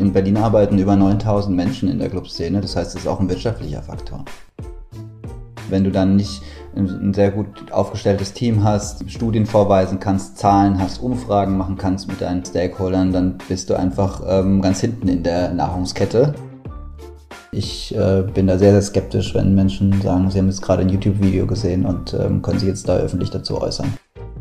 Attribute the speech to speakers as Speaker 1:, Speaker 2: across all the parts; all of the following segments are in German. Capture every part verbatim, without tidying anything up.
Speaker 1: In Berlin arbeiten über neuntausend Menschen in der Clubszene, das heißt, es ist auch ein wirtschaftlicher Faktor. Wenn du dann nicht ein sehr gut aufgestelltes Team hast, Studien vorweisen kannst, Zahlen hast, Umfragen machen kannst mit deinen Stakeholdern, dann bist du einfach ähm, ganz hinten in der Nahrungskette. Ich äh, bin da sehr, sehr skeptisch, wenn Menschen sagen, sie haben jetzt gerade ein YouTube-Video gesehen und ähm, können sich jetzt da öffentlich dazu äußern.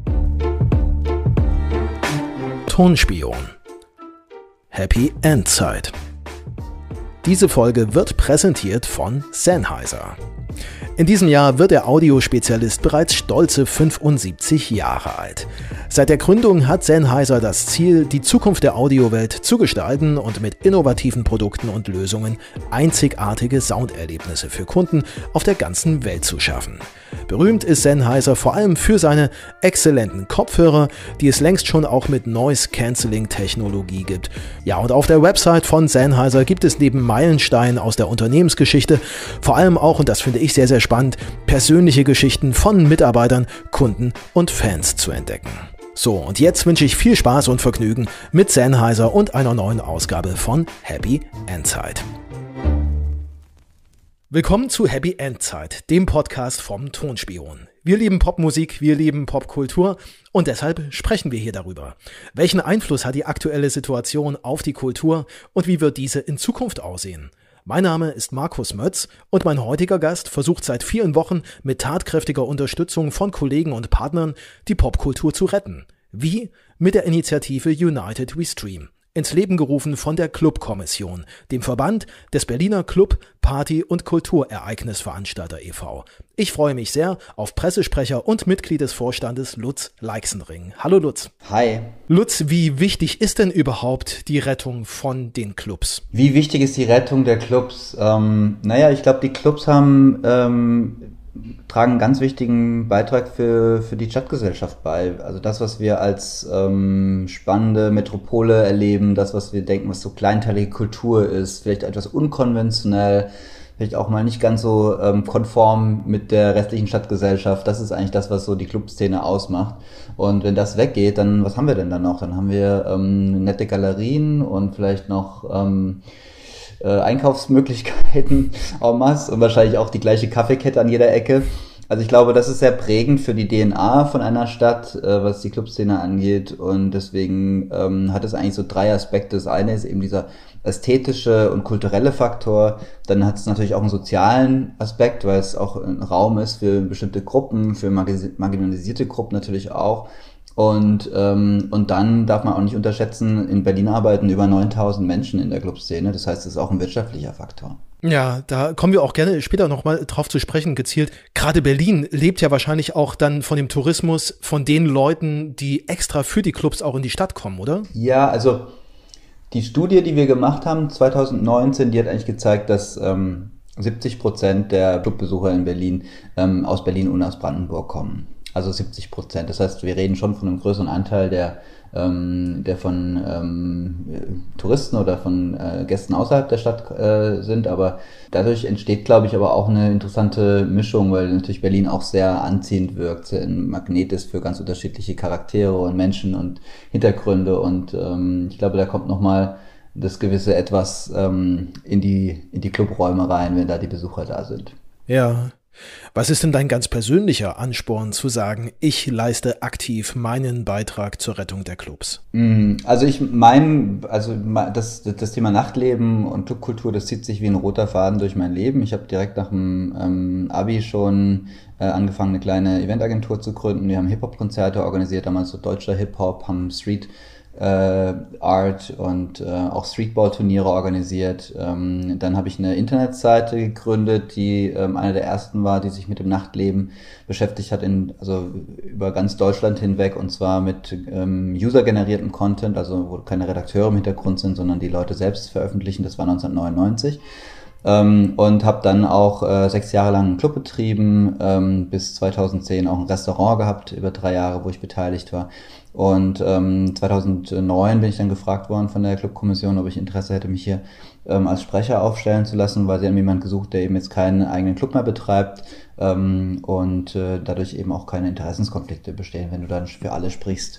Speaker 2: Tonspion. Happy Endzeit. Diese Folge wird präsentiert von Sennheiser. In diesem Jahr wird der Audiospezialist bereits stolze fünfundsiebzig Jahre alt. Seit der Gründung hat Sennheiser das Ziel, die Zukunft der Audiowelt zu gestalten und mit innovativen Produkten und Lösungen einzigartige Sounderlebnisse für Kunden auf der ganzen Welt zu schaffen. Berühmt ist Sennheiser vor allem für seine exzellenten Kopfhörer, die es längst schon auch mit Noise-Cancelling-Technologie gibt. Ja, und auf der Website von Sennheiser gibt es neben Meilensteinen aus der Unternehmensgeschichte vor allem auch, und das finde ich sehr, sehr spannend, persönliche Geschichten von Mitarbeitern, Kunden und Fans zu entdecken. So, und jetzt wünsche ich viel Spaß und Vergnügen mit Sennheiser und einer neuen Ausgabe von Happy Endzeit. Willkommen zu Happy Endzeit, dem Podcast vom Tonspion. Wir lieben Popmusik, wir lieben Popkultur und deshalb sprechen wir hier darüber. Welchen Einfluss hat die aktuelle Situation auf die Kultur und wie wird diese in Zukunft aussehen? Mein Name ist Markus Mötz und mein heutiger Gast versucht seit vielen Wochen mit tatkräftiger Unterstützung von Kollegen und Partnern die Popkultur zu retten. Wie? Mit der Initiative United We Stream. Ins Leben gerufen von der Clubkommission, dem Verband des Berliner Club-, Party- und Kulturereignisveranstalter e V Ich freue mich sehr auf Pressesprecher und Mitglied des Vorstandes Lutz Leixenring. Hallo Lutz.
Speaker 1: Hi.
Speaker 2: Lutz, wie wichtig ist denn überhaupt die Rettung von den Clubs?
Speaker 1: Wie wichtig ist die Rettung der Clubs? Ähm, naja, ich glaube, die Clubs haben... Ähm tragen einen ganz wichtigen Beitrag für, für die Stadtgesellschaft bei. Also das, was wir als ähm, spannende Metropole erleben, das, was wir denken, was so kleinteilige Kultur ist, vielleicht etwas unkonventionell, vielleicht auch mal nicht ganz so ähm, konform mit der restlichen Stadtgesellschaft, das ist eigentlich das, was so die Clubszene ausmacht. Und wenn das weggeht, dann, was haben wir denn dann noch? Dann haben wir ähm, nette Galerien und vielleicht noch... Ähm, Äh, Einkaufsmöglichkeiten en masse und wahrscheinlich auch die gleiche Kaffeekette an jeder Ecke. Also ich glaube, das ist sehr prägend für die D N A von einer Stadt, äh, was die Clubszene angeht, und deswegen ähm, hat es eigentlich so drei Aspekte. Das eine ist eben dieser ästhetische und kulturelle Faktor, dann hat es natürlich auch einen sozialen Aspekt, weil es auch ein Raum ist für bestimmte Gruppen, für marginalisierte Gruppen natürlich auch. Und ähm, und dann darf man auch nicht unterschätzen, in Berlin arbeiten über neuntausend Menschen in der Clubszene. Das heißt, es ist auch ein wirtschaftlicher Faktor.
Speaker 2: Ja, da kommen wir auch gerne später nochmal drauf zu sprechen, gezielt. Gerade Berlin lebt ja wahrscheinlich auch dann von dem Tourismus, von den Leuten, die extra für die Clubs auch in die Stadt kommen, oder?
Speaker 1: Ja, also die Studie, die wir gemacht haben, zwanzig neunzehn, die hat eigentlich gezeigt, dass ähm, siebzig Prozent der Clubbesucher in Berlin ähm, aus Berlin und aus Brandenburg kommen. Also siebzig Prozent. Das heißt, wir reden schon von einem größeren Anteil, der, ähm, der von ähm, Touristen oder von äh, Gästen außerhalb der Stadt äh, sind. Aber dadurch entsteht, glaube ich, aber auch eine interessante Mischung, weil natürlich Berlin auch sehr anziehend wirkt, sehr ein Magnet ist für ganz unterschiedliche Charaktere und Menschen und Hintergründe. Und ähm, ich glaube, da kommt nochmal das gewisse Etwas ähm, in die, in die Clubräume rein, wenn da die Besucher da sind.
Speaker 2: Ja. Was ist denn dein ganz persönlicher Ansporn zu sagen, ich leiste aktiv meinen Beitrag zur Rettung der Clubs?
Speaker 1: Also ich mein, also das, das Thema Nachtleben und Clubkultur, das zieht sich wie ein roter Faden durch mein Leben. Ich habe direkt nach dem ähm, Abi schon äh, angefangen, eine kleine Eventagentur zu gründen. Wir haben Hip-Hop-Konzerte organisiert, damals so deutscher Hip-Hop, haben Street Äh, Art und äh, auch Streetball-Turniere organisiert. Ähm, dann habe ich eine Internetseite gegründet, die ähm, eine der ersten war, die sich mit dem Nachtleben beschäftigt hat, in, also über ganz Deutschland hinweg, und zwar mit ähm, user-generiertem Content, also wo keine Redakteure im Hintergrund sind, sondern die Leute selbst veröffentlichen. Das war neunzehnhundertneunundneunzig. Ähm, und habe dann auch äh, sechs Jahre lang einen Club betrieben, ähm, bis zweitausendzehn auch ein Restaurant gehabt, über drei Jahre, wo ich beteiligt war. Und ähm, zweitausendneun bin ich dann gefragt worden von der Clubkommission, ob ich Interesse hätte, mich hier ähm, als Sprecher aufstellen zu lassen, weil sie haben jemanden gesucht, der eben jetzt keinen eigenen Club mehr betreibt ähm, und äh, dadurch eben auch keine Interessenskonflikte bestehen, wenn du dann für alle sprichst.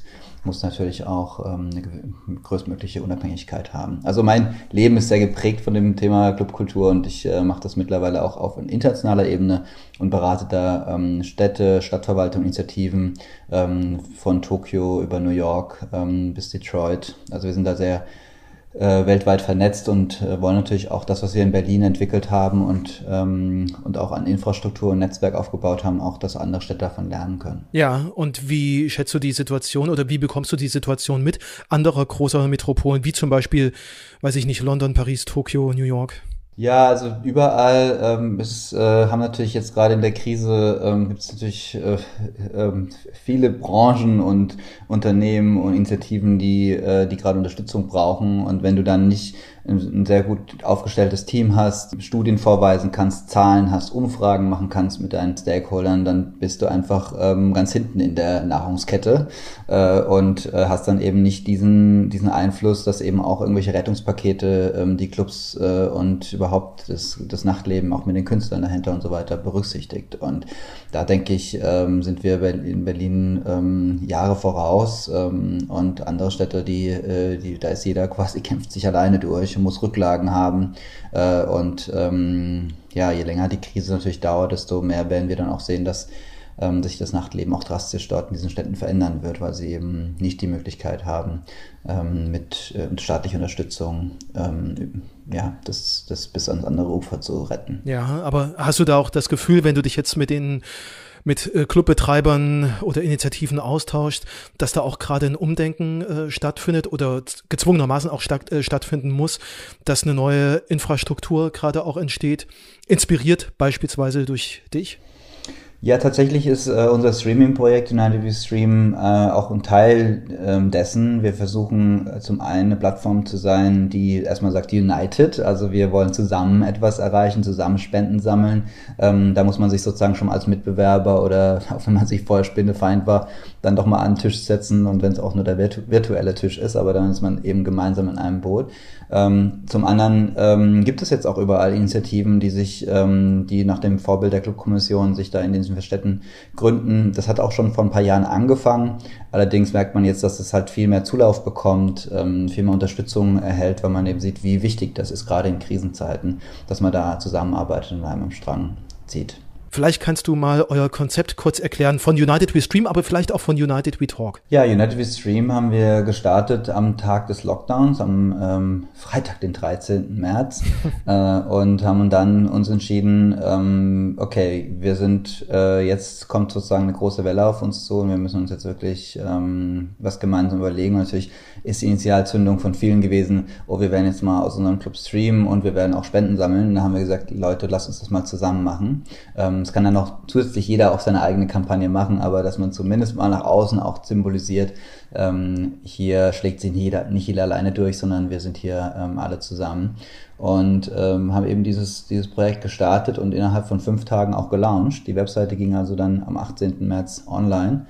Speaker 1: muss natürlich auch ähm, eine größtmögliche Unabhängigkeit haben. Also mein Leben ist sehr geprägt von dem Thema Clubkultur und ich äh, mache das mittlerweile auch auf internationaler Ebene und berate da ähm, Städte, Stadtverwaltung, Initiativen ähm, von Tokio über New York ähm, bis Detroit. Also wir sind da sehr Äh, weltweit vernetzt und äh, wollen natürlich auch das, was wir in Berlin entwickelt haben und ähm, und auch an Infrastruktur und Netzwerk aufgebaut haben, auch, dass andere Städte davon lernen können.
Speaker 2: Ja, und wie schätzt du die Situation oder wie bekommst du die Situation mit anderer großer Metropolen, wie zum Beispiel, weiß ich nicht, London, Paris, Tokio, New York?
Speaker 1: Ja, also überall ähm, ist, äh, haben natürlich jetzt gerade in der Krise ähm, gibt es natürlich äh, äh, viele Branchen und Unternehmen und Initiativen, die äh, die gerade Unterstützung brauchen. Und wenn du dann nicht ein sehr gut aufgestelltes Team hast, Studien vorweisen kannst, Zahlen hast, Umfragen machen kannst mit deinen Stakeholdern, dann bist du einfach ähm, ganz hinten in der Nahrungskette äh, und äh, hast dann eben nicht diesen diesen Einfluss, dass eben auch irgendwelche Rettungspakete ähm, die Clubs äh, und überhaupt das, das Nachtleben auch mit den Künstlern dahinter und so weiter berücksichtigt. Und da denke ich, ähm, sind wir in Berlin ähm, Jahre voraus ähm, und andere Städte, die, äh, die da ist jeder quasi, kämpft sich alleine durch und muss Rücklagen haben. Äh, und ähm, ja, je länger die Krise natürlich dauert, desto mehr werden wir dann auch sehen, dass ähm, sich das Nachtleben auch drastisch dort in diesen Städten verändern wird, weil sie eben nicht die Möglichkeit haben, ähm, mit äh, staatlicher Unterstützung ähm, ja, das, das bis ans andere Ufer zu retten.
Speaker 2: Ja, aber hast du da auch das Gefühl, wenn du dich jetzt mit den mit äh, Clubbetreibern oder Initiativen austauscht, dass da auch gerade ein Umdenken äh, stattfindet oder gezwungenermaßen auch statt, äh, stattfinden muss, dass eine neue Infrastruktur gerade auch entsteht, inspiriert beispielsweise durch dich?
Speaker 1: Ja, tatsächlich ist äh, unser Streaming-Projekt United We Stream äh, auch ein Teil ähm, dessen. Wir versuchen äh, zum einen eine Plattform zu sein, die erstmal sagt United, also wir wollen zusammen etwas erreichen, zusammen Spenden sammeln. Ähm, da muss man sich sozusagen schon als Mitbewerber oder auch wenn man sich vorher Spinnefeind war, dann doch mal an den Tisch setzen und wenn es auch nur der virtu- virtuelle Tisch ist, aber dann ist man eben gemeinsam in einem Boot. Ähm, zum anderen ähm, gibt es jetzt auch überall Initiativen, die sich, ähm, die nach dem Vorbild der Clubkommission sich da in den Städten gründen. Das hat auch schon vor ein paar Jahren angefangen. Allerdings merkt man jetzt, dass es halt viel mehr Zulauf bekommt, ähm, viel mehr Unterstützung erhält, weil man eben sieht, wie wichtig das ist, gerade in Krisenzeiten, dass man da zusammenarbeitet und einem am Strang zieht.
Speaker 2: Vielleicht kannst du mal euer Konzept kurz erklären von United We Stream, aber vielleicht auch von United We Talk.
Speaker 1: Ja, United We Stream haben wir gestartet am Tag des Lockdowns, am ähm, Freitag, den dreizehnten März äh, und haben dann uns entschieden, ähm, okay, wir sind, äh, jetzt kommt sozusagen eine große Welle auf uns zu und wir müssen uns jetzt wirklich ähm, was gemeinsam überlegen. Und natürlich ist die Initialzündung von vielen gewesen, oh, wir werden jetzt mal aus unserem Club streamen und wir werden auch Spenden sammeln. Und da haben wir gesagt, Leute, lasst uns das mal zusammen machen. Ähm, Es kann dann auch zusätzlich jeder auch seine eigene Kampagne machen, aber dass man zumindest mal nach außen auch symbolisiert, ähm, hier schlägt sich nicht jeder, nicht jeder alleine durch, sondern wir sind hier ähm, alle zusammen. Und ähm, haben eben dieses, dieses Projekt gestartet und innerhalb von fünf Tagen auch gelauncht. Die Webseite ging also dann am achtzehnten März online.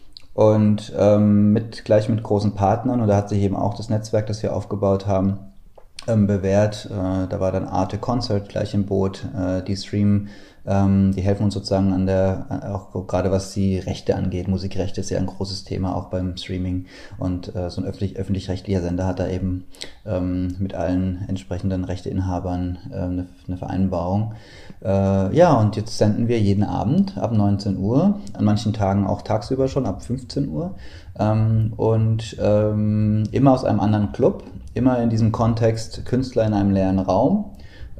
Speaker 1: Und ähm, mit gleich mit großen Partnern, und da hat sich eben auch das Netzwerk, das wir aufgebaut haben, ähm, bewährt. Äh, da war dann Arte Concert gleich im Boot, äh, die Stream, ähm, die helfen uns sozusagen an der, auch gerade was die Rechte angeht. Musikrechte ist ja ein großes Thema auch beim Streaming, und äh, so ein öffentlich, öffentlich-rechtlicher Sender hat da eben ähm, mit allen entsprechenden Rechteinhabern äh, eine, eine Vereinbarung. Äh, ja, und jetzt senden wir jeden Abend ab neunzehn Uhr, an manchen Tagen auch tagsüber schon ab fünfzehn Uhr ähm, und ähm, immer aus einem anderen Club, immer in diesem Kontext Künstler in einem leeren Raum.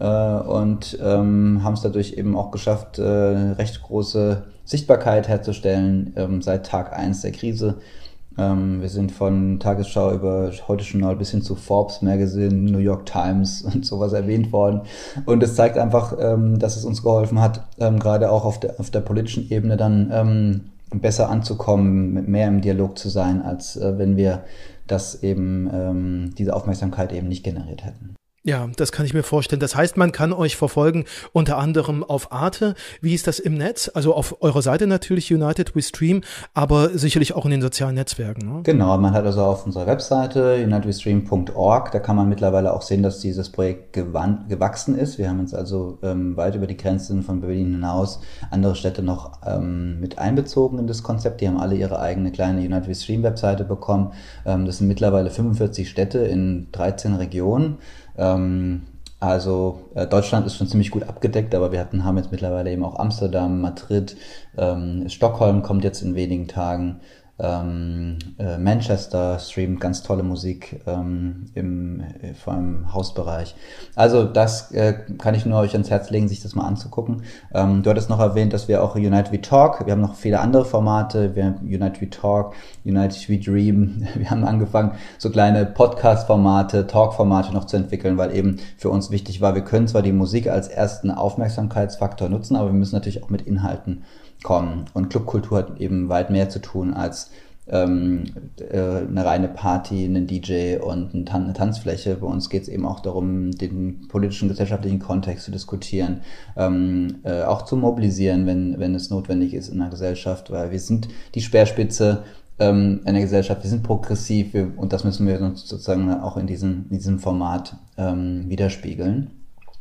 Speaker 1: Und ähm, haben es dadurch eben auch geschafft, äh, recht große Sichtbarkeit herzustellen ähm, seit Tag eins der Krise. Ähm, wir sind von Tagesschau über Heute Journal bis hin zu Forbes Magazine, New York Times und sowas erwähnt worden. Und es zeigt einfach, ähm, dass es uns geholfen hat, ähm, gerade auch auf der, auf der politischen Ebene dann ähm, besser anzukommen, mehr im Dialog zu sein, als äh, wenn wir das eben, ähm, diese Aufmerksamkeit eben nicht generiert hätten.
Speaker 2: Ja, das kann ich mir vorstellen. Das heißt, man kann euch verfolgen, unter anderem auf Arte. Wie ist das im Netz? Also auf eurer Seite natürlich United We Stream, aber sicherlich auch in den sozialen Netzwerken, ne?
Speaker 1: Genau, man hat also auf unserer Webseite united we stream punkt org, da kann man mittlerweile auch sehen, dass dieses Projekt gewandt, gewachsen ist. Wir haben uns also ähm, weit über die Grenzen von Berlin hinaus andere Städte noch ähm, mit einbezogen in das Konzept. Die haben alle ihre eigene kleine United We Stream Webseite bekommen. Ähm, das sind mittlerweile fünfundvierzig Städte in dreizehn Regionen. Ähm, also äh, Deutschland ist schon ziemlich gut abgedeckt, aber wir hatten, haben jetzt mittlerweile eben auch Amsterdam, Madrid, ähm, Stockholm kommt jetzt in wenigen Tagen, ähm, äh, Manchester streamt ganz tolle Musik, ähm, im, äh, vor allem im Hausbereich. Also das äh, kann ich nur euch ans Herz legen, sich das mal anzugucken. Ähm, du hattest noch erwähnt, dass wir auch United We Talk, wir haben noch viele andere Formate, wir haben United We Talk, United We Dream, wir haben angefangen, so kleine Podcast-Formate, Talk-Formate noch zu entwickeln, weil eben für uns wichtig war, wir können zwar die Musik als ersten Aufmerksamkeitsfaktor nutzen, aber wir müssen natürlich auch mit Inhalten kommen. Und Clubkultur hat eben weit mehr zu tun als ähm, äh, eine reine Party, einen D J und eine, Tan- eine Tanzfläche. Bei uns geht es eben auch darum, den politischen, gesellschaftlichen Kontext zu diskutieren, ähm, äh, auch zu mobilisieren, wenn, wenn es notwendig ist in der Gesellschaft, weil wir sind die Speerspitze ähm, in der Gesellschaft, wir sind progressiv wir, und das müssen wir uns sozusagen auch in diesem, in diesem Format ähm, widerspiegeln.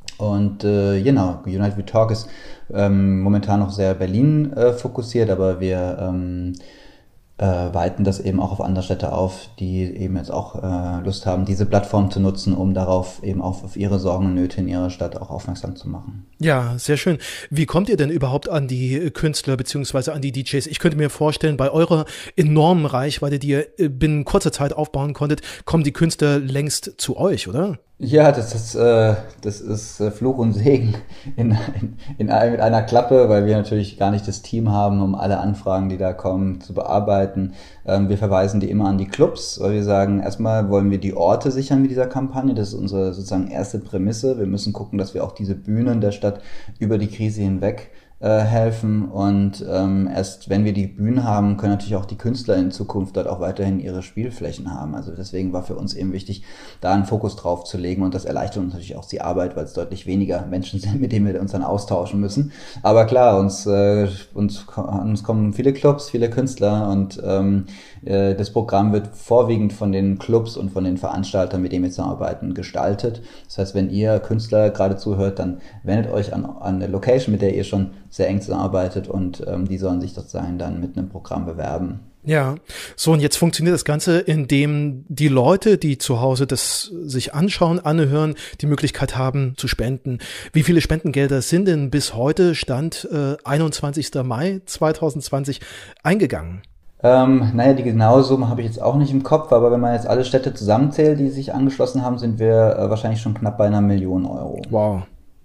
Speaker 1: Und äh, genau, United We Talk ist ähm, momentan noch sehr Berlin äh, fokussiert, aber wir ähm, äh, weiten das eben auch auf andere Städte auf, die eben jetzt auch äh, Lust haben, diese Plattform zu nutzen, um darauf eben auch auf ihre Sorgen und Nöte in ihrer Stadt auch aufmerksam zu machen.
Speaker 2: Ja, sehr schön. Wie kommt ihr denn überhaupt an die Künstler beziehungsweise an die D Js? Ich könnte mir vorstellen, bei eurer enormen Reichweite, die ihr binnen kurzer Zeit aufbauen konntet, kommen die Künstler längst zu euch, oder?
Speaker 1: Ja, das ist, äh, das ist äh, Fluch und Segen in, in, in ein, mit einer Klappe, weil wir natürlich gar nicht das Team haben, um alle Anfragen, die da kommen, zu bearbeiten. Ähm, wir verweisen die immer an die Clubs, weil wir sagen, erstmal wollen wir die Orte sichern mit dieser Kampagne. Das ist unsere sozusagen erste Prämisse. Wir müssen gucken, dass wir auch diese Bühnen der Stadt über die Krise hinweg äh, helfen und ähm, erst wenn wir die Bühnen haben, können natürlich auch die Künstler in Zukunft dort auch weiterhin ihre Spielflächen haben. Also deswegen war für uns eben wichtig, da einen Fokus drauf zu legen und das erleichtert uns natürlich auch die Arbeit, weil es deutlich weniger Menschen sind, mit denen wir uns dann austauschen müssen. Aber klar, uns, äh, uns, uns kommen viele Clubs, viele Künstler und ähm, äh, das Programm wird vorwiegend von den Clubs und von den Veranstaltern, mit denen wir zusammenarbeiten, gestaltet. Das heißt, wenn ihr Künstler gerade zuhört, dann wendet euch an, an eine Location, mit der ihr schon sehr eng zusammenarbeitet und ähm, die sollen sich sozusagen dann mit einem Programm bewerben.
Speaker 2: Ja, so und jetzt funktioniert das Ganze, indem die Leute, die zu Hause das sich anschauen, anhören, die Möglichkeit haben zu spenden. Wie viele Spendengelder sind denn bis heute, Stand äh, einundzwanzigster Mai zweitausendzwanzig, eingegangen?
Speaker 1: Ähm, naja, die genaue Summe habe ich jetzt auch nicht im Kopf, aber wenn man jetzt alle Städte zusammenzählt, die sich angeschlossen haben, sind wir äh, wahrscheinlich schon knapp bei einer Million Euro.
Speaker 2: Wow.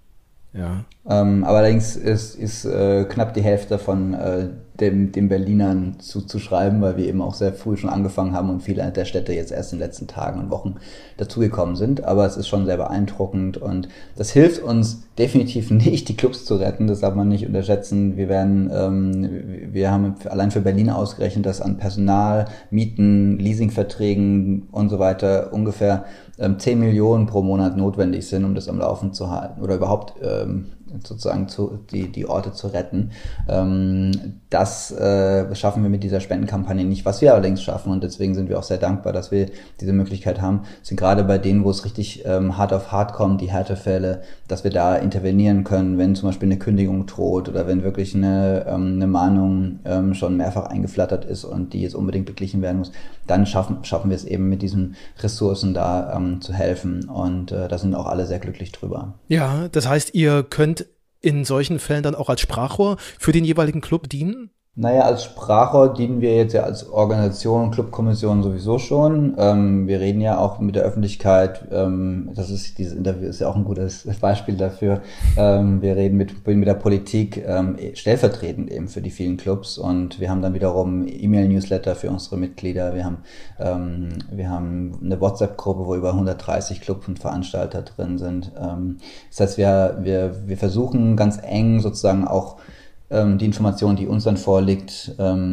Speaker 2: Ja.
Speaker 1: Ähm, aber allerdings ist, ist äh, knapp die Hälfte davon äh, dem, dem Berlinern zuzuschreiben, weil wir eben auch sehr früh schon angefangen haben und viele der Städte jetzt erst in den letzten Tagen und Wochen dazugekommen sind. Aber es ist schon sehr beeindruckend und das hilft uns definitiv nicht, die Clubs zu retten. Das darf man nicht unterschätzen. Wir werden, ähm, wir haben allein für Berlin ausgerechnet, dass an Personal, Mieten, Leasingverträgen und so weiter ungefähr ähm, zehn Millionen pro Monat notwendig sind, um das am Laufen zu halten oder überhaupt ähm, sozusagen zu, die, die Orte zu retten. Ähm, das äh, schaffen wir mit dieser Spendenkampagne nicht, was wir allerdings schaffen und deswegen sind wir auch sehr dankbar, dass wir diese Möglichkeit haben. Das sind gerade bei denen, wo es richtig ähm, hart auf hart kommt, die Härtefälle, dass wir da intervenieren können, wenn zum Beispiel eine Kündigung droht oder wenn wirklich eine, ähm, eine Mahnung ähm, schon mehrfach eingeflattert ist und die jetzt unbedingt beglichen werden muss, dann schaffen, schaffen wir es eben mit diesen Ressourcen da ähm, zu helfen und äh, da sind auch alle sehr glücklich drüber.
Speaker 2: Ja, das heißt, ihr könnt in solchen Fällen dann auch als Sprachrohr für den jeweiligen Club dienen?
Speaker 1: Naja, als Sprachrohr dienen wir jetzt ja als Organisation und Clubkommission sowieso schon. Ähm, wir reden ja auch mit der Öffentlichkeit, ähm, das ist, dieses Interview ist ja auch ein gutes Beispiel dafür. Ähm, wir reden mit, mit der Politik ähm, stellvertretend eben für die vielen Clubs und wir haben dann wiederum E-Mail-Newsletter für unsere Mitglieder. Wir haben, ähm, wir haben eine WhatsApp-Gruppe, wo über hundertdreißig Club und Veranstalter drin sind. Ähm, das heißt, wir, wir, wir versuchen ganz eng sozusagen auch die Information, die uns dann vorliegt, ähm,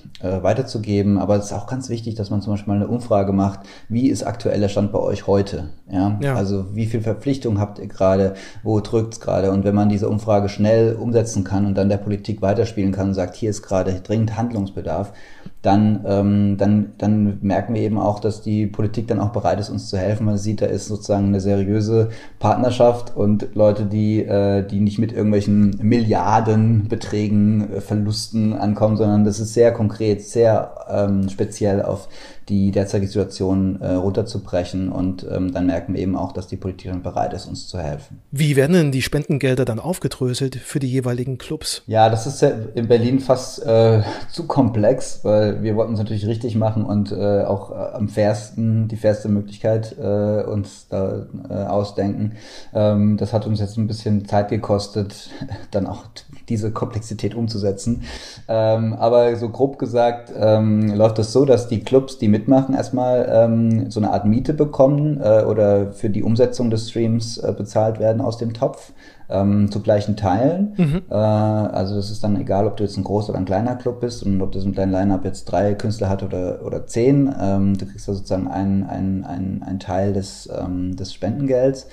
Speaker 1: äh, weiterzugeben. Aber es ist auch ganz wichtig, dass man zum Beispiel mal eine Umfrage macht, wie ist aktueller Stand bei euch heute? Ja? Ja. Also wie viel Verpflichtung habt ihr gerade, wo drückt es gerade? Und wenn man diese Umfrage schnell umsetzen kann und dann der Politik weiterspielen kann und sagt, hier ist gerade dringend Handlungsbedarf, dann, ähm, dann, dann merken wir eben auch, dass die Politik dann auch bereit ist, uns zu helfen. Man sieht, da ist sozusagen eine seriöse Partnerschaft und Leute, die, äh, die nicht mit irgendwelchen Milliardenbeträgen, äh, Verlusten ankommen, sondern das ist sehr konkret, sehr ähm, speziell auf die derzeitige Situation äh, runterzubrechen und ähm, dann merken wir eben auch, dass die Politik dann bereit ist, uns zu helfen.
Speaker 2: Wie werden denn die Spendengelder dann aufgedröselt für die jeweiligen Clubs?
Speaker 1: Ja, das ist ja in Berlin fast äh, zu komplex, weil wir wollten es natürlich richtig machen und äh, auch äh, am fairsten, die fairste Möglichkeit äh, uns da äh, ausdenken. Ähm, das hat uns jetzt ein bisschen Zeit gekostet, dann auch diese Komplexität umzusetzen. Ähm, aber so grob gesagt ähm, läuft das so, dass die Clubs, die mitmachen, erstmal ähm, so eine Art Miete bekommen äh, oder für die Umsetzung des Streams äh, bezahlt werden aus dem Topf ähm, zu gleichen Teilen. Mhm. Äh, also das ist dann egal, ob du jetzt ein großer oder ein kleiner Club bist und ob das ein kleiner Line-Up jetzt drei Künstler hat oder oder zehn. Ähm, du kriegst da sozusagen einen ein, ein, ein Teil des ähm, des Spendengelds.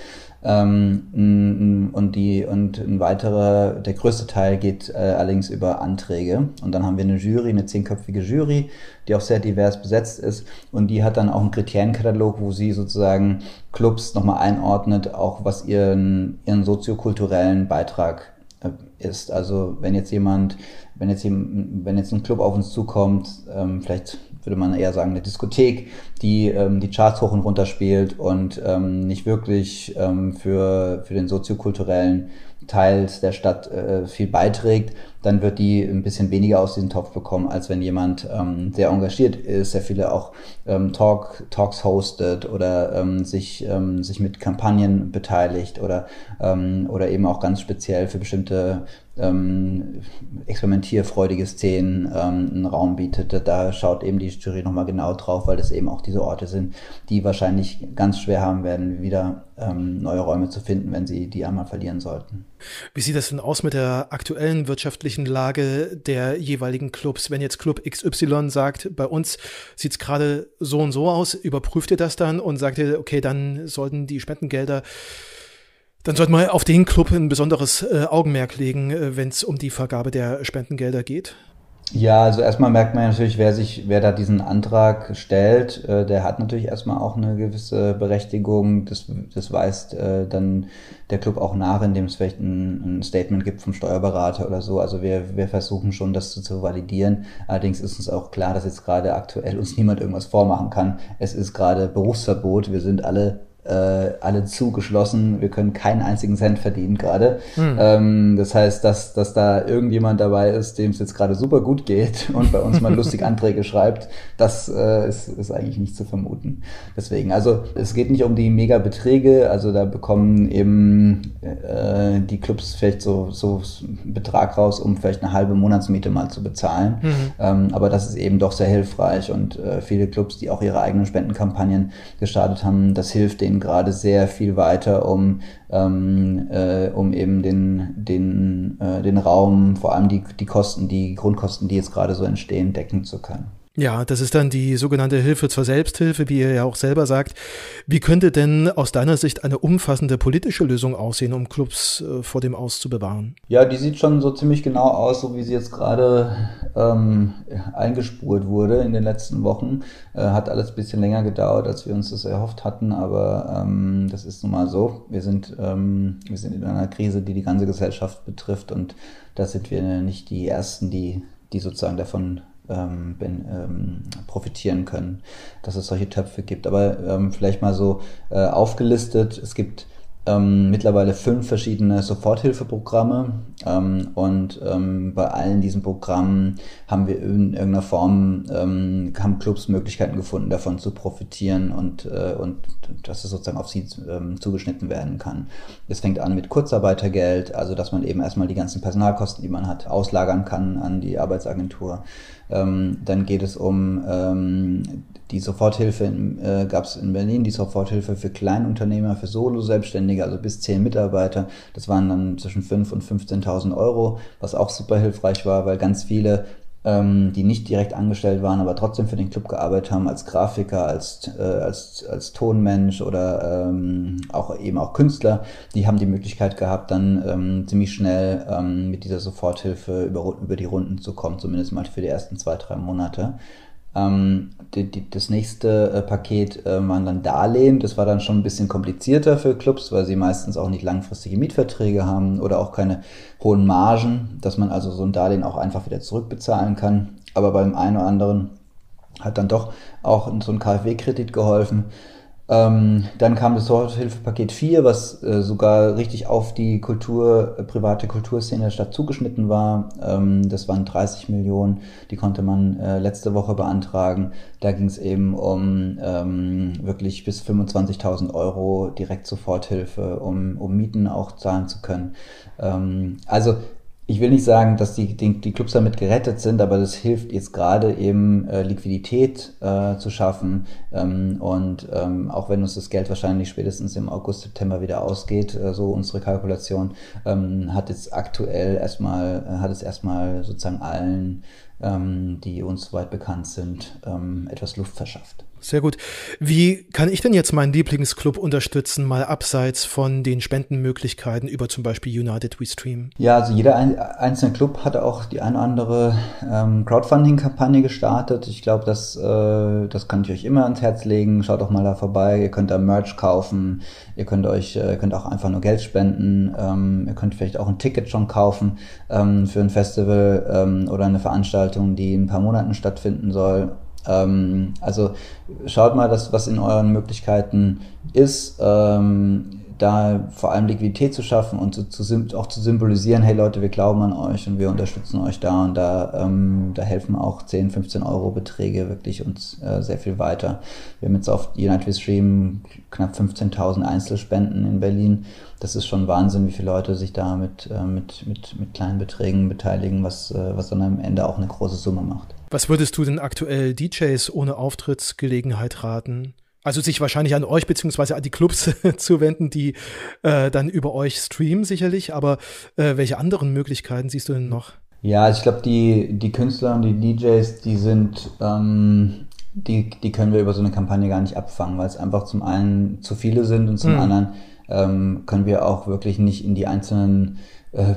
Speaker 1: Ähm, und die und ein weiterer, der größte Teil geht äh, allerdings über Anträge und dann haben wir eine Jury, eine zehnköpfige Jury, die auch sehr divers besetzt ist und die hat dann auch einen Kriterienkatalog, wo sie sozusagen Clubs nochmal einordnet, auch was ihren ihren soziokulturellen Beitrag äh, ist. Also wenn jetzt jemand, wenn jetzt jemand, wenn jetzt ein Club auf uns zukommt, ähm, vielleicht würde man eher sagen, eine Diskothek, die ähm, die Charts hoch und runter spielt und ähm, nicht wirklich ähm, für für den soziokulturellen Teil der Stadt äh, viel beiträgt, dann wird die ein bisschen weniger aus diesem Topf bekommen, als wenn jemand ähm, sehr engagiert ist, sehr viele auch ähm, Talk, Talks hostet oder ähm, sich ähm, sich mit Kampagnen beteiligt oder ähm, oder eben auch ganz speziell für bestimmte ähm, experimentierfreudige Szenen ähm, einen Raum bietet. Da schaut eben die Jury nochmal genau drauf, weil das eben auch diese Orte sind, die wahrscheinlich ganz schwer haben werden, wieder ähm, neue Räume zu finden, wenn sie die einmal verlieren sollten.
Speaker 2: Wie sieht das denn aus mit der aktuellen wirtschaftlichen Lage der jeweiligen Clubs? Wenn jetzt Club X Y sagt, bei uns sieht es gerade so und so aus, überprüft ihr das dann und sagt ihr, okay, dann sollten die Spendengelder, dann sollte man auf den Club ein besonderes äh, Augenmerk legen, äh, wenn es um die Vergabe der Spendengelder geht?
Speaker 1: Ja, also erstmal merkt man ja natürlich, wer sich, wer da diesen Antrag stellt, äh, der hat natürlich erstmal auch eine gewisse Berechtigung. Das, das weist äh, dann der Club auch nach, indem es vielleicht ein, ein Statement gibt vom Steuerberater oder so. Also wir, wir versuchen schon, das zu, zu validieren. Allerdings ist uns auch klar, dass jetzt gerade aktuell uns niemand irgendwas vormachen kann. Es ist gerade Berufsverbot. Wir sind alle Äh, alle zugeschlossen, wir können keinen einzigen Cent verdienen gerade. Hm. Ähm, das heißt, dass, dass da irgendjemand dabei ist, dem es jetzt gerade super gut geht und bei uns mal lustig Anträge schreibt, das äh, ist, ist eigentlich nicht zu vermuten. Deswegen, also es geht nicht um die Megabeträge, also da bekommen eben äh, die Clubs vielleicht so, so einen Betrag raus, um vielleicht eine halbe Monatsmiete mal zu bezahlen. Mhm. Ähm, aber das ist eben doch sehr hilfreich und äh, viele Clubs, die auch ihre eigenen Spendenkampagnen gestartet haben, das hilft denen gerade sehr viel weiter, um ähm, äh, um eben den den äh, den Raum, vor allem die die Kosten, die Grundkosten, die jetzt gerade so entstehen, decken zu können.
Speaker 2: Ja, das ist dann die sogenannte Hilfe zur Selbsthilfe, wie ihr ja auch selber sagt. Wie könnte denn aus deiner Sicht eine umfassende politische Lösung aussehen, um Clubs äh, vor dem Aus zu bewahren?
Speaker 1: Ja, die sieht schon so ziemlich genau aus, so wie sie jetzt gerade ähm, eingespurt wurde in den letzten Wochen. Äh, hat alles ein bisschen länger gedauert, als wir uns das erhofft hatten, aber ähm, das ist nun mal so. Wir sind, ähm, wir sind in einer Krise, die die ganze Gesellschaft betrifft und da sind wir nicht die Ersten, die, die sozusagen davon Ähm, ben, ähm, profitieren können, dass es solche Töpfe gibt. Aber ähm, vielleicht mal so äh, aufgelistet, es gibt ähm, mittlerweile fünf verschiedene Soforthilfeprogramme ähm, und ähm, bei allen diesen Programmen haben wir in irgendeiner Form, ähm, haben Clubs Möglichkeiten gefunden, davon zu profitieren und, äh, und dass es sozusagen auf sie ähm, zugeschnitten werden kann. Es fängt an mit Kurzarbeitergeld, also dass man eben erstmal die ganzen Personalkosten, die man hat, auslagern kann an die Arbeitsagentur. Ähm, dann geht es um ähm, die Soforthilfe, äh, gab es in Berlin, die Soforthilfe für Kleinunternehmer, für Solo-Selbstständige, also bis zehn Mitarbeiter. Das waren dann zwischen fünf und fünfzehntausend Euro, was auch super hilfreich war, weil ganz viele ähm, die nicht direkt angestellt waren, aber trotzdem für den Club gearbeitet haben, als Grafiker, als, äh, als, als Tonmensch oder ähm, auch eben auch Künstler, die haben die Möglichkeit gehabt, dann ähm, ziemlich schnell ähm, mit dieser Soforthilfe über, über die Runden zu kommen, zumindest mal für die ersten zwei, drei Monate. Ähm, die, die, das nächste äh, Paket äh, waren dann Darlehen. Das war dann schon ein bisschen komplizierter für Clubs, weil sie meistens auch nicht langfristige Mietverträge haben oder auch keine hohen Margen, dass man also so ein Darlehen auch einfach wieder zurückbezahlen kann. Aber beim einen oder anderen hat dann doch auch so ein KfW-Kredit geholfen. Ähm, dann kam das Soforthilfepaket vier, was äh, sogar richtig auf die Kultur, äh, private Kulturszene der Stadt zugeschnitten war. Ähm, das waren dreißig Millionen, die konnte man äh, letzte Woche beantragen. Da ging es eben um ähm, wirklich bis fünfundzwanzigtausend Euro direkt Soforthilfe, um, um Mieten auch zahlen zu können. Ähm, also ich will nicht sagen, dass die, die, die Clubs damit gerettet sind, aber das hilft jetzt gerade eben äh, Liquidität äh, zu schaffen ähm, und ähm, auch wenn uns das Geld wahrscheinlich spätestens im August, September wieder ausgeht, äh, so unsere Kalkulation, ähm, hat jetzt aktuell erstmal, äh, hat es erstmal sozusagen allen, ähm, die uns weit bekannt sind, ähm, etwas Luft verschafft.
Speaker 2: Sehr gut. Wie kann ich denn jetzt meinen Lieblingsclub unterstützen, mal abseits von den Spendenmöglichkeiten über zum Beispiel United We Stream?
Speaker 1: Ja, also jeder ein, einzelne Club hat auch die eine oder andere ähm, Crowdfunding-Kampagne gestartet. Ich glaube, das, äh, das kann ich euch immer ans Herz legen. Schaut doch mal da vorbei. Ihr könnt da Merch kaufen. Ihr könnt euch, äh, könnt auch einfach nur Geld spenden. Ähm, ihr könnt vielleicht auch ein Ticket schon kaufen ähm, für ein Festival ähm, oder eine Veranstaltung, die in ein paar Monaten stattfinden soll. Ähm, also schaut mal, dass, was in euren Möglichkeiten ist, ähm, da vor allem Liquidität zu schaffen und zu, zu, auch zu symbolisieren, hey Leute, wir glauben an euch und wir unterstützen euch da und da, ähm, da helfen auch zehn, fünfzehn Euro Beträge wirklich uns äh, sehr viel weiter. Wir haben jetzt auf United We Stream knapp fünfzehntausend Einzelspenden in Berlin. Das ist schon Wahnsinn, wie viele Leute sich da mit, äh, mit, mit, mit kleinen Beträgen beteiligen, was, äh, was dann am Ende auch eine große Summe macht.
Speaker 2: Was würdest du denn aktuell D Js ohne Auftrittsgelegenheit raten? Also sich wahrscheinlich an euch beziehungsweise an die Clubs zu wenden, die äh, dann über euch streamen sicherlich, aber äh, welche anderen Möglichkeiten siehst du denn noch?
Speaker 1: Ja, ich glaube, die, die Künstler und die D Js, die sind, ähm, die, die können wir über so eine Kampagne gar nicht abfangen, weil es einfach zum einen zu viele sind und zum hm. anderen ähm, können wir auch wirklich nicht in die einzelnen äh,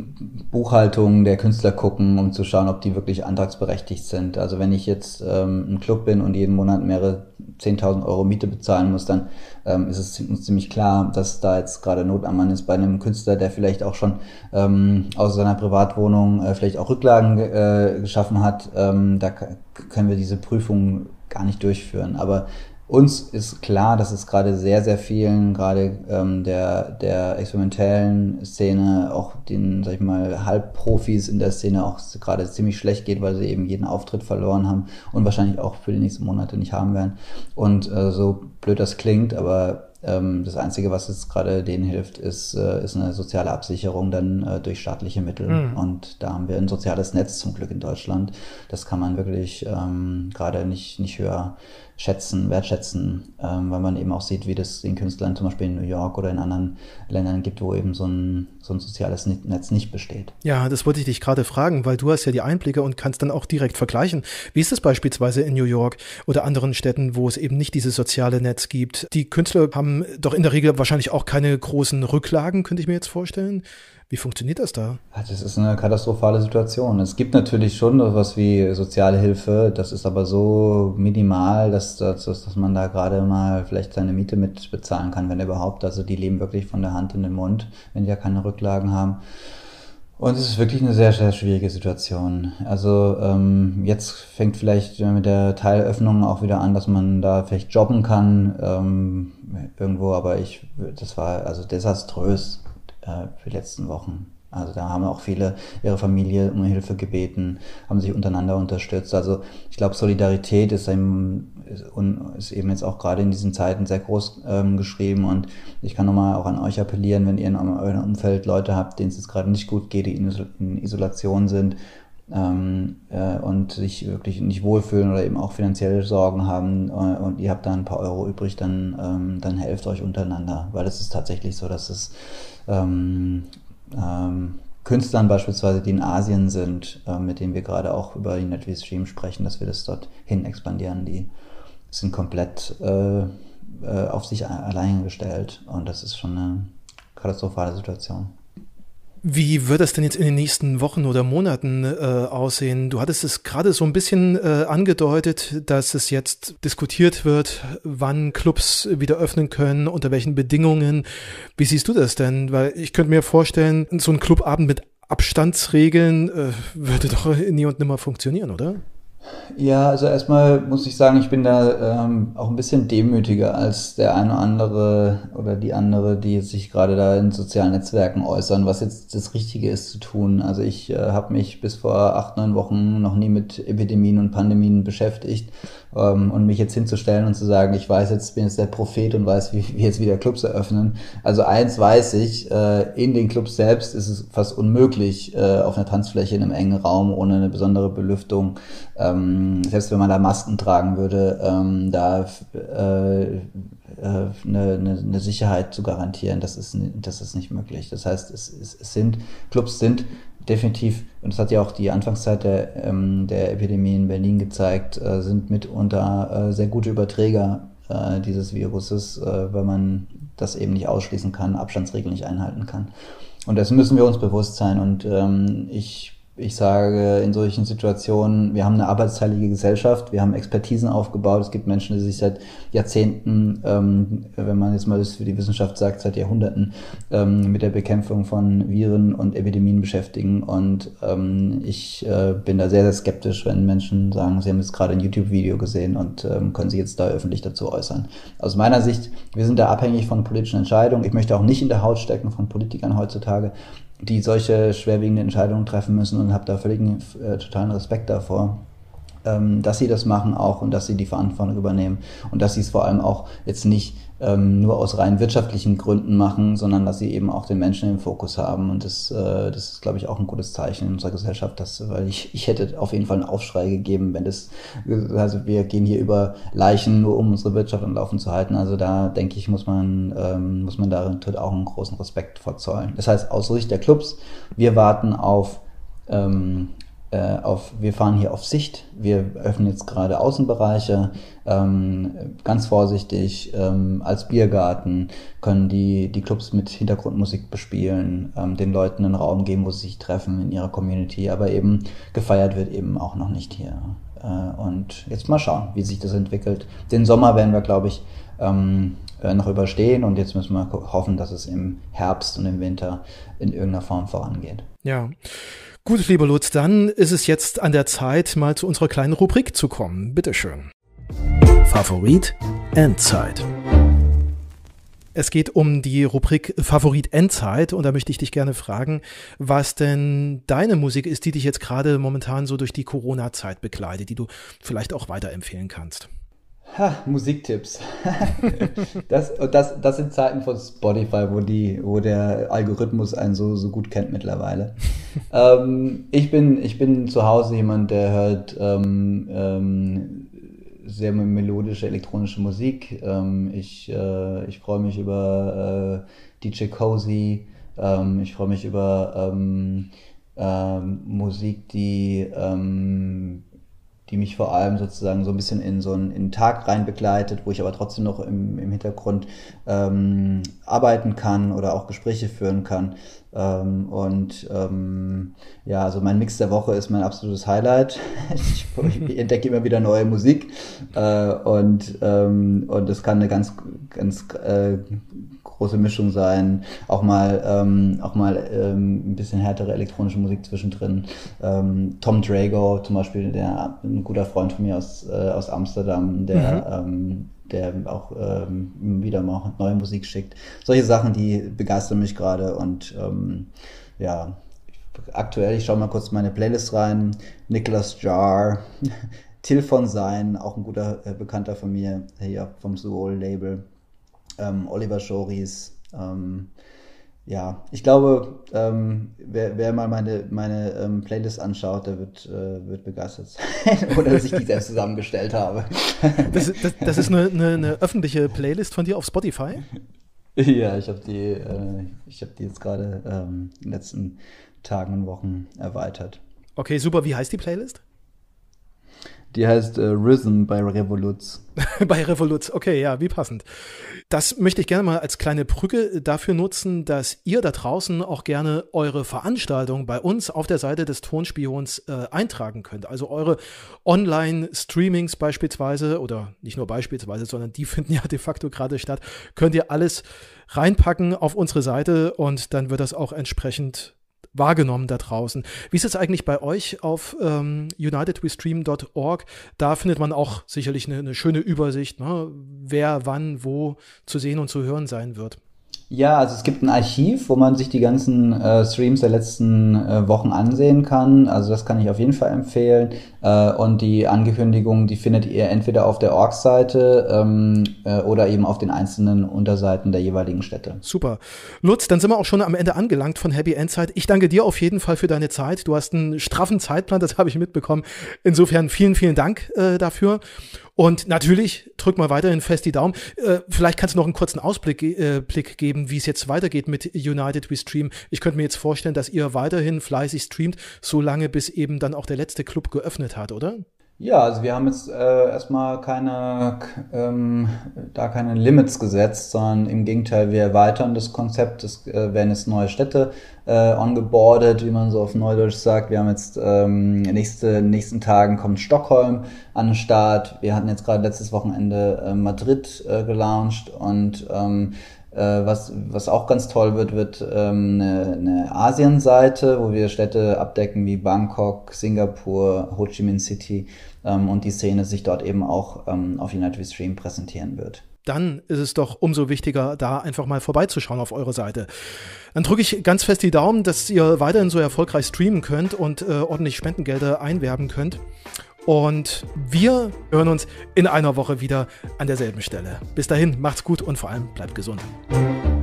Speaker 1: Buchhaltung der Künstler gucken, um zu schauen, ob die wirklich antragsberechtigt sind. Also wenn ich jetzt ähm, ein Club bin und jeden Monat mehrere zehntausend Euro Miete bezahlen muss, dann ähm, ist es uns ziemlich klar, dass da jetzt gerade Not am Mann ist bei einem Künstler, der vielleicht auch schon ähm, aus seiner Privatwohnung äh, vielleicht auch Rücklagen äh, geschaffen hat. Ähm, da k- können wir diese Prüfung gar nicht durchführen. Aber uns ist klar, dass es gerade sehr, sehr vielen, gerade ähm, der der experimentellen Szene, auch den, sag ich mal, Halbprofis in der Szene auch gerade ziemlich schlecht geht, weil sie eben jeden Auftritt verloren haben und wahrscheinlich auch für die nächsten Monate nicht haben werden. Und äh, so blöd das klingt, aber ähm, das Einzige, was jetzt gerade denen hilft, ist, äh, ist eine soziale Absicherung dann äh, durch staatliche Mittel. Mhm. Und da haben wir ein soziales Netz zum Glück in Deutschland. Das kann man wirklich ähm, gerade nicht, nicht höher schätzen, wertschätzen, ähm, weil man eben auch sieht, wie das den Künstlern zum Beispiel in New York oder in anderen Ländern gibt, wo eben so ein, so ein soziales Netz nicht besteht.
Speaker 2: Ja, das wollte ich dich gerade fragen, weil du hast ja die Einblicke und kannst dann auch direkt vergleichen. Wie ist es beispielsweise in New York oder anderen Städten, wo es eben nicht dieses soziale Netz gibt? Die Künstler haben doch in der Regel wahrscheinlich auch keine großen Rücklagen, könnte ich mir jetzt vorstellen. Wie funktioniert das da?
Speaker 1: Das ist eine katastrophale Situation. Es gibt natürlich schon etwas wie soziale Hilfe, das ist aber so minimal, dass, dass, dass man da gerade mal vielleicht seine Miete mit bezahlen kann, wenn überhaupt. Also die leben wirklich von der Hand in den Mund, wenn die ja keine Rücklagen haben. Und es ist wirklich eine sehr, sehr schwierige Situation. Also ähm, jetzt fängt vielleicht mit der Teilöffnung auch wieder an, dass man da vielleicht jobben kann ähm, irgendwo, aber ich, das war also desaströs für die letzten Wochen. Also da haben auch viele ihre Familie um Hilfe gebeten, haben sich untereinander unterstützt. Also ich glaube, Solidarität ist eben, ist eben jetzt auch gerade in diesen Zeiten sehr groß ähm, geschrieben und ich kann nochmal auch an euch appellieren, wenn ihr in eurem Umfeld Leute habt, denen es jetzt gerade nicht gut geht, die in Isolation sind ähm, äh, und sich wirklich nicht wohlfühlen oder eben auch finanzielle Sorgen haben äh, und ihr habt da ein paar Euro übrig, dann, ähm, dann helft euch untereinander, weil es ist tatsächlich so, dass es Ähm, ähm, Künstlern beispielsweise, die in Asien sind, äh, mit denen wir gerade auch über die Net V Stream sprechen, dass wir das dorthin expandieren. Die sind komplett äh, äh, auf sich allein gestellt und das ist schon eine katastrophale Situation.
Speaker 2: Wie wird das denn jetzt in den nächsten Wochen oder Monaten äh, aussehen? Du hattest es gerade so ein bisschen äh, angedeutet, dass es jetzt diskutiert wird, wann Clubs wieder öffnen können, unter welchen Bedingungen. Wie siehst du das denn? Weil ich könnte mir vorstellen, so ein Clubabend mit Abstandsregeln äh, würde doch nie und nimmer funktionieren, oder?
Speaker 1: Ja, also erstmal muss ich sagen, ich bin da ähm, auch ein bisschen demütiger als der eine oder andere oder die andere, die sich gerade da in sozialen Netzwerken äußern, was jetzt das Richtige ist zu tun. Also ich äh, habe mich bis vor acht, neun Wochen noch nie mit Epidemien und Pandemien beschäftigt ähm, und mich jetzt hinzustellen und zu sagen, ich weiß jetzt, bin jetzt der Prophet und weiß, wie wir jetzt wieder Clubs eröffnen. Also eins weiß ich, äh, in den Clubs selbst ist es fast unmöglich, äh, auf einer Tanzfläche in einem engen Raum ohne eine besondere Belüftung, Ähm, selbst wenn man da Masken tragen würde, ähm, da äh, äh, eine, eine, eine Sicherheit zu garantieren, das ist, das ist nicht möglich. Das heißt, es, es, es sind, Clubs sind definitiv, und das hat ja auch die Anfangszeit der, ähm, der Epidemie in Berlin gezeigt, äh, sind mitunter äh, sehr gute Überträger äh, dieses Viruses, äh, weil man das eben nicht ausschließen kann, Abstandsregeln nicht einhalten kann. Und dessen müssen wir uns bewusst sein und ähm, ich Ich sage in solchen Situationen, wir haben eine arbeitsteilige Gesellschaft, wir haben Expertisen aufgebaut, es gibt Menschen, die sich seit Jahrzehnten, ähm, wenn man jetzt mal das für die Wissenschaft sagt, seit Jahrhunderten ähm, mit der Bekämpfung von Viren und Epidemien beschäftigen und ähm, ich äh, bin da sehr, sehr skeptisch, wenn Menschen sagen, sie haben jetzt gerade ein YouTube-Video gesehen und ähm, können sich jetzt da öffentlich dazu äußern. Aus meiner Sicht, wir sind da abhängig von politischen Entscheidungen, ich möchte auch nicht in der Haut stecken von Politikern heutzutage, die solche schwerwiegende Entscheidungen treffen müssen und habe da völligen äh, totalen Respekt davor, ähm, dass sie das machen auch und dass sie die Verantwortung übernehmen und dass sie es vor allem auch jetzt nicht ähm, nur aus rein wirtschaftlichen Gründen machen, sondern dass sie eben auch den Menschen im Fokus haben und das, äh, das ist, glaube ich, auch ein gutes Zeichen in unserer Gesellschaft, dass, weil ich, ich hätte auf jeden Fall einen Aufschrei gegeben, wenn das, also wir gehen hier über Leichen nur, um unsere Wirtschaft am Laufen zu halten, also da denke ich, muss man, ähm, muss man darin auch einen großen Respekt vorzollen. Das heißt, aus Sicht der Clubs, wir warten auf ähm, Auf, wir fahren hier auf Sicht, wir öffnen jetzt gerade Außenbereiche, ähm, ganz vorsichtig, ähm, als Biergarten können die, die Clubs mit Hintergrundmusik bespielen, ähm, den Leuten einen Raum geben, wo sie sich treffen in ihrer Community, aber eben gefeiert wird eben auch noch nicht hier. Äh, und jetzt mal schauen, wie sich das entwickelt. Den Sommer werden wir, glaube ich, ähm, noch überstehen und jetzt müssen wir hoffen, dass es im Herbst und im Winter in irgendeiner Form vorangeht.
Speaker 2: Ja. Gut, lieber Lutz, dann ist es jetzt an der Zeit, mal zu unserer kleinen Rubrik zu kommen. Bitteschön. Favorit Endzeit. Es geht um die Rubrik Favorit Endzeit und da möchte ich dich gerne fragen, was denn deine Musik ist, die dich jetzt gerade momentan so durch die Corona-Zeit begleitet, die du vielleicht auch weiterempfehlen kannst.
Speaker 1: Ha, Musiktipps. das, das, das sind Zeiten von Spotify, wo, die, wo der Algorithmus einen so, so gut kennt mittlerweile. ähm, ich, bin, ich bin zu Hause jemand, der hört ähm, ähm, sehr melodische elektronische Musik. Ähm, ich äh, ich freue mich über äh, D J Cozy. Ähm, ich freue mich über ähm, ähm, Musik, die... Ähm, die mich vor allem sozusagen so ein bisschen in so einen, in einen Tag rein begleitet, wo ich aber trotzdem noch im, im Hintergrund ähm, arbeiten kann oder auch Gespräche führen kann. Ähm, und ähm, ja, also mein Mix der Woche ist mein absolutes Highlight. ich, ich entdecke immer wieder neue Musik äh, und ähm, und es kann eine ganz ganz äh, große Mischung sein, auch mal ähm, auch mal ähm, ein bisschen härtere elektronische Musik zwischendrin. Ähm, Tom Drago zum Beispiel, der ein guter Freund von mir aus äh, aus Amsterdam, der mhm. ähm, der auch ähm, wieder mal neue Musik schickt. Solche Sachen, die begeistern mich gerade und ähm, ja, aktuell, ich schaue mal kurz meine Playlist rein, Nicolas Jar, Till von Sein, auch ein guter äh, Bekannter von mir, hier vom Soul-Label, ähm, Oliver Schories, ähm, ja, ich glaube, ähm, wer, wer mal meine, meine ähm, Playlist anschaut, der wird, äh, wird begeistert sein, oder dass ich die selbst zusammengestellt habe.
Speaker 2: Das, das, das ist eine, eine, eine öffentliche Playlist von dir auf Spotify?
Speaker 1: Ja, ich habe die, äh, ich habe die jetzt gerade ähm, in den letzten Tagen und Wochen erweitert.
Speaker 2: Okay, super. Wie heißt die Playlist?
Speaker 1: Die heißt äh, Rhythm bei Revolutz.
Speaker 2: Bei Revolutz, okay, ja, wie passend. Das möchte ich gerne mal als kleine Brücke dafür nutzen, dass ihr da draußen auch gerne eure Veranstaltung bei uns auf der Seite des Tonspions äh, eintragen könnt. Also eure Online-Streamings beispielsweise, oder nicht nur beispielsweise, sondern die finden ja de facto gerade statt, könnt ihr alles reinpacken auf unsere Seite und dann wird das auch entsprechend wahrgenommen da draußen. Wie ist es eigentlich bei euch auf ähm, united we stream dot org? Da findet man auch sicherlich eine, eine schöne Übersicht, ne? Wer wann wo zu sehen und zu hören sein wird.
Speaker 1: Ja, also es gibt ein Archiv, wo man sich die ganzen äh, Streams der letzten äh, Wochen ansehen kann. Also das kann ich auf jeden Fall empfehlen. Äh, und die Ankündigungen, die findet ihr entweder auf der Org-Seite ähm, äh, oder eben auf den einzelnen Unterseiten der jeweiligen Städte.
Speaker 2: Super. Lutz, dann sind wir auch schon am Ende angelangt von Happy Endzeit. Ich danke dir auf jeden Fall für deine Zeit. Du hast einen straffen Zeitplan, das habe ich mitbekommen. Insofern vielen, vielen Dank äh, dafür. Und natürlich, drück mal weiterhin fest die Daumen. Äh, vielleicht kannst du noch einen kurzen Ausblick äh, Blick geben, wie es jetzt weitergeht mit United We Stream. Ich könnte mir jetzt vorstellen, dass ihr weiterhin fleißig streamt, solange bis eben dann auch der letzte Club geöffnet hat, oder?
Speaker 1: Ja, also wir haben jetzt äh, erstmal keine, ähm, da keine Limits gesetzt, sondern im Gegenteil, wir erweitern das Konzept. Es äh, werden jetzt neue Städte äh, ongeboardet, wie man so auf Neudeutsch sagt. Wir haben jetzt ähm, nächste nächsten Tagen kommt Stockholm an den Start. Wir hatten jetzt gerade letztes Wochenende äh, Madrid äh, gelauncht und ähm, Was, was auch ganz toll wird, wird ähm, eine, eine Asien-Seite, wo wir Städte abdecken wie Bangkok, Singapur, Ho Chi Minh City ähm, und die Szene sich dort eben auch ähm, auf United We Stream präsentieren wird.
Speaker 2: Dann ist es doch umso wichtiger, da einfach mal vorbeizuschauen auf eure Seite. Dann drücke ich ganz fest die Daumen, dass ihr weiterhin so erfolgreich streamen könnt und äh, ordentlich Spendengelder einwerben könnt. Und wir hören uns in einer Woche wieder an derselben Stelle. Bis dahin, macht's gut und vor allem bleibt gesund.